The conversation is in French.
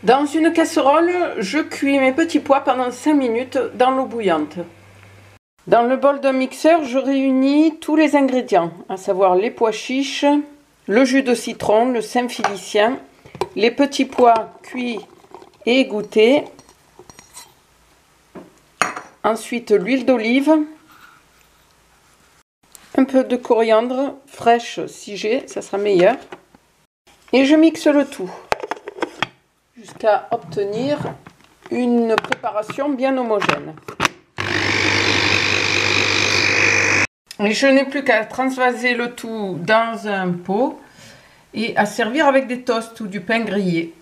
Dans une casserole, je cuis mes petits pois pendant 5 minutes dans l'eau bouillante. Dans le bol d'un mixeur, je réunis tous les ingrédients, à savoir les pois chiches, le jus de citron, le Saint-Félicien, les petits pois cuits et égouttés, ensuite l'huile d'olive, un peu de coriandre fraîche si j'ai, ça sera meilleur, et je mixe le tout jusqu'à obtenir une préparation bien homogène. Et je n'ai plus qu'à transvaser le tout dans un pot et à servir avec des toasts ou du pain grillé.